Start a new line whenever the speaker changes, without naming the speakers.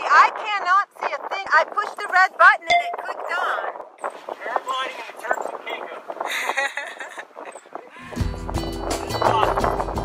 I cannot see a thing. I pushed the red button and it clicked on.
Paragliding in the Turks and Caicos.